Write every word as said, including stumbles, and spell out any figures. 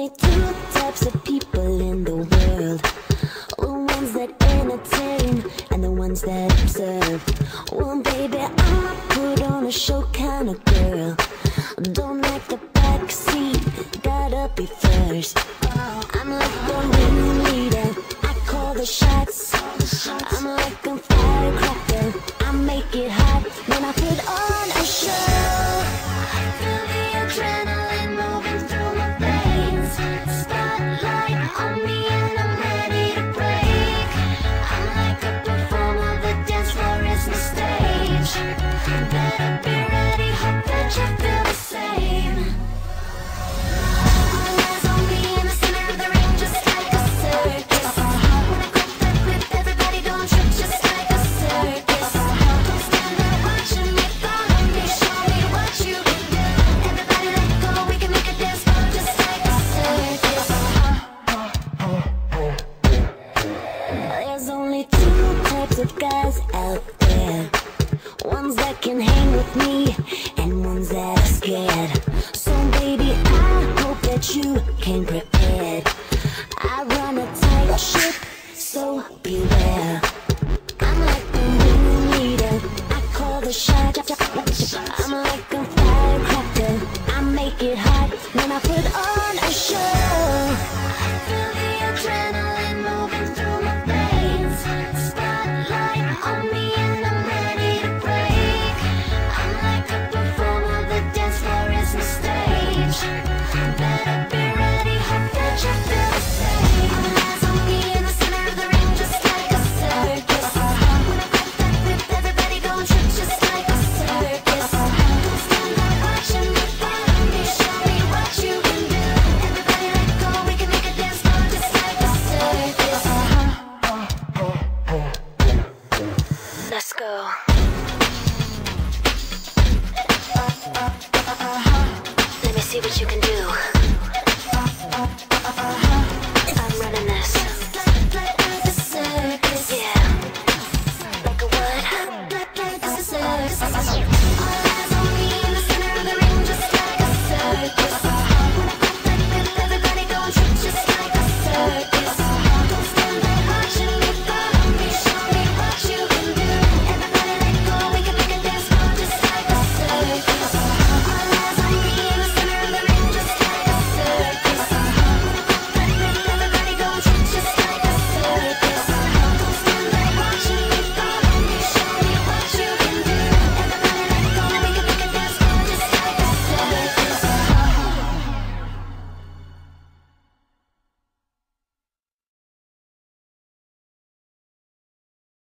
only two types of people in the world: the ones that entertain and the ones that observe. Well, baby, I'm a put on a show kind of girl. Don't like the back seat, gotta be first. I'm like the ringleader, I call the shots. I'm like a firecracker, I make it hot when I put on a show. I feel the adrenaline moving through my veins. Spotlight on me and I'm ready to break. I'm like a performer, the dance floor is my stage. Better be ready, hope that you feel the same. All eyes on me in the center of the ring, just like a circus. When I grip that grip, everybody don't trip, just like a circus. Don't stand there watching me, follow me, show me what you can do. Everybody let go, we can make a dance floor just like a circus. There's only two types of guys out there: ones that can hang with me and ones that are scared. So baby, I hope that you came prepared. I run a tight ship, so beware. I'm like the ringleader, I call the shots. I'm like a firecracker, I make it hot when I put on a show. I feel the adrenaline moving through my veins. Spotlight on me and I'm ready to break. I'm like a performer, the dance floor is my stage. Better be ready, hope that you feel the same. All eyes on me in the center of the ring, just like a circus. When I grip that grip, everybody gon' trip, just like a circus. Don't stand there watching me, follow me, show me what you can do. Everybody let go, we can make a dance floor just like a circus. Let's go. Let me see what you can do.